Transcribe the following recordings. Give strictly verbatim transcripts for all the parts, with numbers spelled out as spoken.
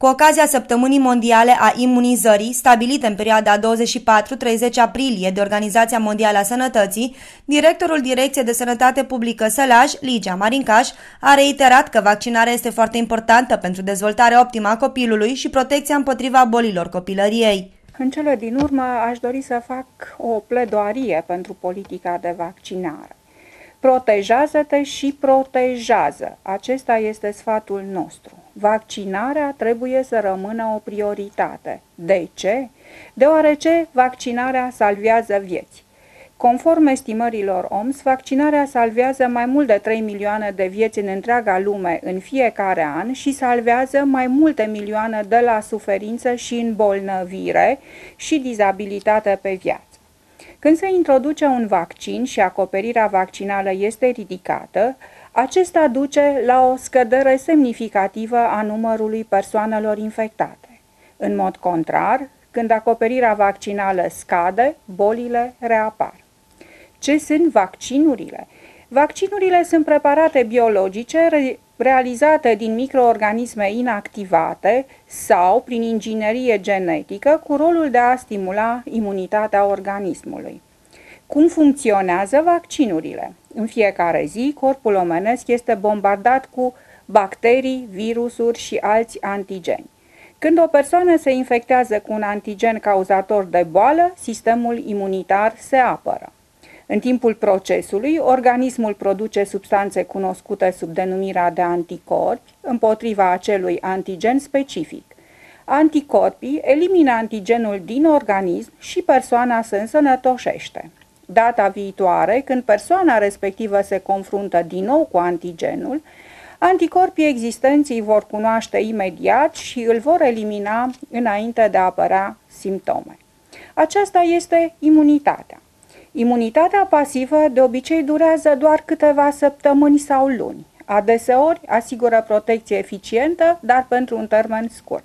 Cu ocazia Săptămânii Mondiale a Imunizării, stabilite în perioada douăzeci și patru treizeci aprilie de Organizația Mondială a Sănătății, directorul Direcției de Sănătate Publică Sălaj, Ligia Marincaș, a reiterat că vaccinarea este foarte importantă pentru dezvoltarea optimă a copilului și protecția împotriva bolilor copilăriei. În cele din urmă, aș dori să fac o pledoarie pentru politica de vaccinare. Protejează-te și protejează. Acesta este sfatul nostru. Vaccinarea trebuie să rămână o prioritate. De ce? Deoarece vaccinarea salvează vieți. Conform estimărilor O M S, vaccinarea salvează mai mult de trei milioane de vieți în întreaga lume în fiecare an și salvează mai multe milioane de la suferință și îmbolnăvire și dizabilitate pe viață. Când se introduce un vaccin și acoperirea vaccinală este ridicată, acesta duce la o scădere semnificativă a numărului persoanelor infectate. În mod contrar, când acoperirea vaccinală scade, bolile reapar. Ce sunt vaccinurile? Vaccinurile sunt preparate biologice re realizate din microorganisme inactivate sau prin inginerie genetică cu rolul de a stimula imunitatea organismului. Cum funcționează vaccinurile? În fiecare zi, corpul omenesc este bombardat cu bacterii, virusuri și alți antigeni. Când o persoană se infectează cu un antigen cauzator de boală, sistemul imunitar se apără. În timpul procesului, organismul produce substanțe cunoscute sub denumirea de anticorpi împotriva acelui antigen specific. Anticorpii elimină antigenul din organism și persoana se însănătoșește. Data viitoare, când persoana respectivă se confruntă din nou cu antigenul, anticorpii existenți îi vor cunoaște imediat și îl vor elimina înainte de a apărea simptome. Aceasta este imunitatea. Imunitatea pasivă de obicei durează doar câteva săptămâni sau luni. Adeseori asigură protecție eficientă, dar pentru un termen scurt.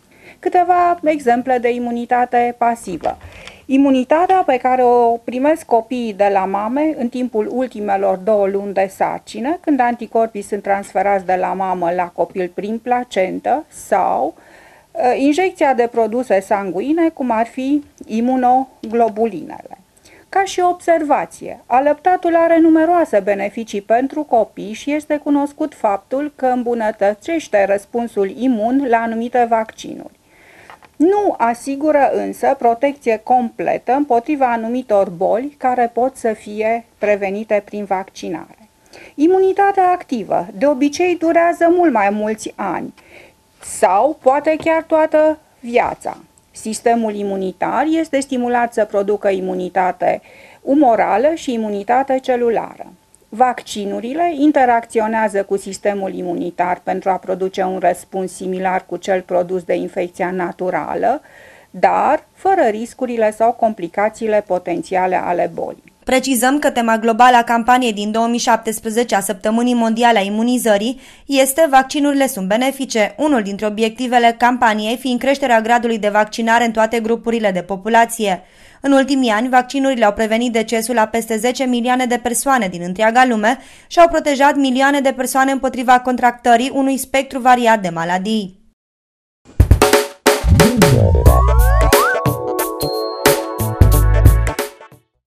Câteva exemple de imunitate pasivă. Imunitatea pe care o primesc copiii de la mame în timpul ultimelor două luni de sarcină, când anticorpii sunt transferați de la mamă la copil prin placentă, sau uh, injecția de produse sanguine, cum ar fi imunoglobulinele. Ca și observație, alăptatul are numeroase beneficii pentru copii și este cunoscut faptul că îmbunătățește răspunsul imun la anumite vaccinuri. Nu asigură însă protecție completă împotriva anumitor boli care pot să fie prevenite prin vaccinare. Imunitatea activă de obicei durează mult mai mulți ani sau poate chiar toată viața. Sistemul imunitar este stimulat să producă imunitate umorală și imunitate celulară. Vaccinurile interacționează cu sistemul imunitar pentru a produce un răspuns similar cu cel produs de infecția naturală, dar fără riscurile sau complicațiile potențiale ale bolii. Precizăm că tema globală a campaniei din două mii șaptesprezece a Săptămânii Mondiale a Imunizării este "Vaccinurile sunt benefice", unul dintre obiectivele campaniei fiind creșterea gradului de vaccinare în toate grupurile de populație. În ultimii ani, vaccinurile au prevenit decesul a peste zece milioane de persoane din întreaga lume și au protejat milioane de persoane împotriva contractării unui spectru variat de maladii.